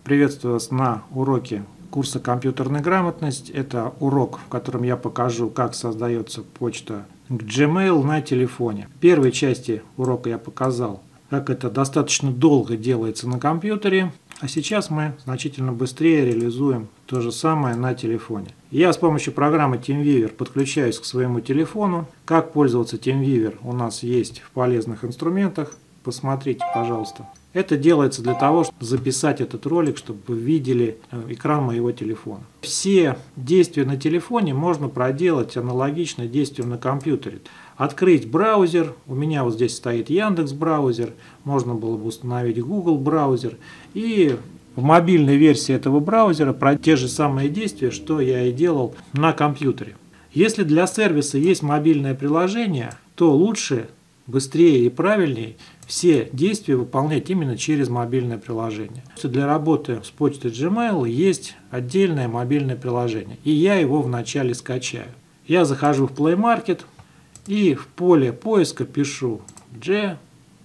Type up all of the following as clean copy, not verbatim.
Приветствую вас на уроке курса «Компьютерная грамотность». Это урок, в котором я покажу, как создается почта Gmail на телефоне. В первой части урока я показал, как это достаточно долго делается на компьютере, а сейчас мы значительно быстрее реализуем то же самое на телефоне. Я с помощью программы TeamViewer подключаюсь к своему телефону. Как пользоваться TeamViewer у нас есть в полезных инструментах. Посмотрите, пожалуйста. Это делается для того, чтобы записать этот ролик, чтобы вы видели экран моего телефона. Все действия на телефоне можно проделать аналогично действиям на компьютере. Открыть браузер, у меня вот здесь стоит Яндекс браузер, можно было бы установить Google браузер. И в мобильной версии этого браузера про те же самые действия, что я и делал на компьютере. Если для сервиса есть мобильное приложение, то лучше, быстрее и правильнее все действия выполнять именно через мобильное приложение. Для работы с почтой Gmail есть отдельное мобильное приложение, и я его вначале скачаю. Я захожу в Play Market и в поле поиска пишу Gmail,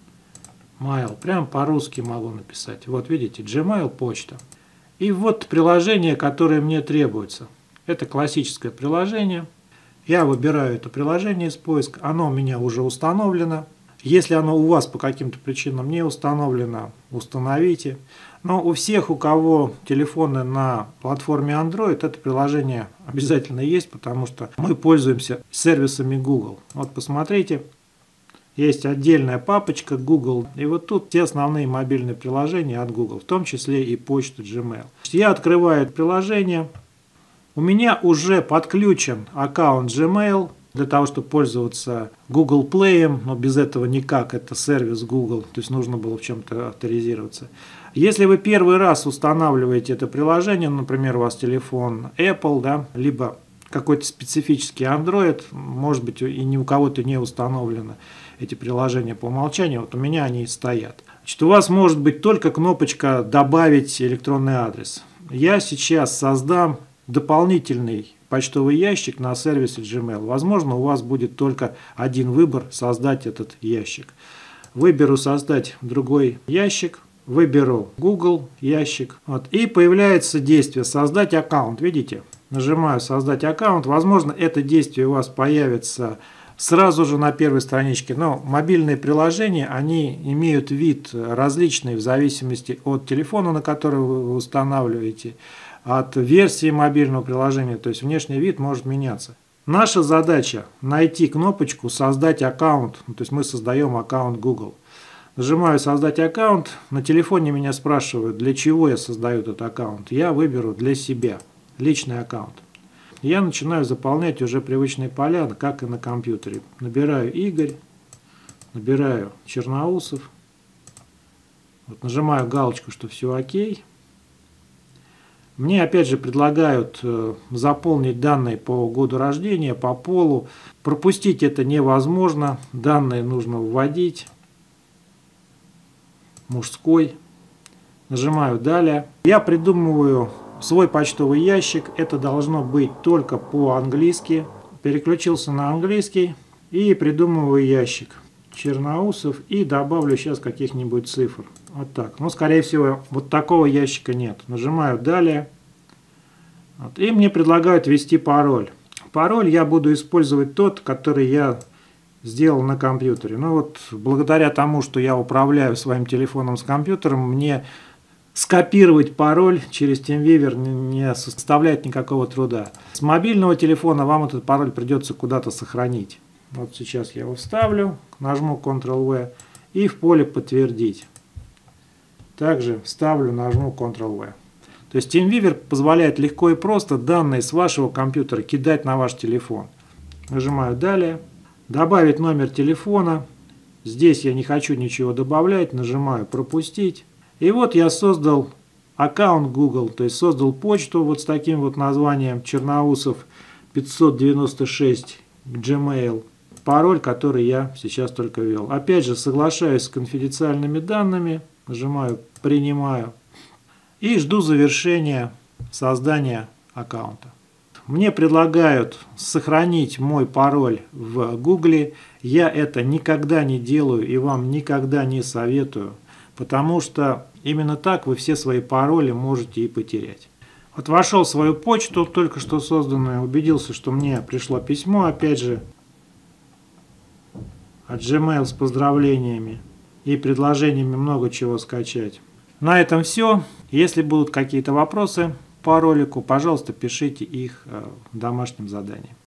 прям по-русски могу написать. Вот видите, Gmail почта. И вот приложение, которое мне требуется. Это классическое приложение. Я выбираю это приложение из поиска, оно у меня уже установлено. Если оно у вас по каким-то причинам не установлено, установите. Но у всех, у кого телефоны на платформе Android, это приложение обязательно есть, потому что мы пользуемся сервисами Google. Вот посмотрите, есть отдельная папочка Google, и вот тут все основные мобильные приложения от Google, в том числе и почту Gmail. Я открываю это приложение. У меня уже подключен аккаунт Gmail для того, чтобы пользоваться Google Play, но без этого никак, это сервис Google, то есть нужно было в чем-то авторизироваться. Если вы первый раз устанавливаете это приложение, например, у вас телефон Apple, да, либо какой-то специфический Android, может быть и ни у кого-то не установлено эти приложения по умолчанию, вот у меня они и стоят. Значит, у вас может быть только кнопочка «Добавить электронный адрес». Я сейчас создам дополнительный почтовый ящик на сервисе Gmail. Возможно, у вас будет только один выбор – создать этот ящик. Выберу «Создать другой ящик», выберу Google ящик. Вот, и появляется действие «Создать аккаунт». Видите? Нажимаю «Создать аккаунт». Возможно, это действие у вас появится сразу же на первой страничке. Но мобильные приложения, они имеют вид различный в зависимости от телефона, на который вы устанавливаете, от версии мобильного приложения, то есть внешний вид может меняться. Наша задача найти кнопочку «Создать аккаунт», то есть мы создаем аккаунт Google. Нажимаю «Создать аккаунт», на телефоне меня спрашивают, для чего я создаю этот аккаунт. Я выберу для себя, личный аккаунт. Я начинаю заполнять уже привычные поля, как и на компьютере. Набираю Игорь, набираю Черноусов, вот, нажимаю галочку, что все окей. Мне опять же предлагают заполнить данные по году рождения, по полу. Пропустить это невозможно. Данные нужно вводить. Мужской. Нажимаю «Далее». Я придумываю свой почтовый ящик. Это должно быть только по-английски. Переключился на английский и придумываю ящик. Черноусов и добавлю сейчас каких-нибудь цифр. Вот так. Но, скорее всего, вот такого ящика нет. Нажимаю «Далее». Вот. И мне предлагают ввести пароль. Пароль я буду использовать тот, который я сделал на компьютере. Но вот благодаря тому, что я управляю своим телефоном с компьютером, мне скопировать пароль через TeamViewer не составляет никакого труда. С мобильного телефона вам этот пароль придется куда-то сохранить. Вот сейчас я его вставлю, нажму Ctrl-V и в поле «Подтвердить». Также вставлю, нажму Ctrl-V. То есть TeamViewer позволяет легко и просто данные с вашего компьютера кидать на ваш телефон. Нажимаю «Далее». Добавить номер телефона. Здесь я не хочу ничего добавлять. Нажимаю «Пропустить». И вот я создал аккаунт Google, то есть создал почту вот с таким вот названием Черноусов 596 Gmail. Пароль, который я сейчас только ввел. Опять же соглашаюсь с конфиденциальными данными. Нажимаю «Принимаю» и жду завершения создания аккаунта. Мне предлагают сохранить мой пароль в Google. Я это никогда не делаю и вам никогда не советую. потому что именно так вы все свои пароли можете и потерять. Вот вошел в свою почту, только что созданную, убедился, что мне пришло письмо, опять же, от Gmail с поздравлениями и предложениями много чего скачать. На этом все. Если будут какие-то вопросы по ролику, пожалуйста, пишите их в домашнем задании.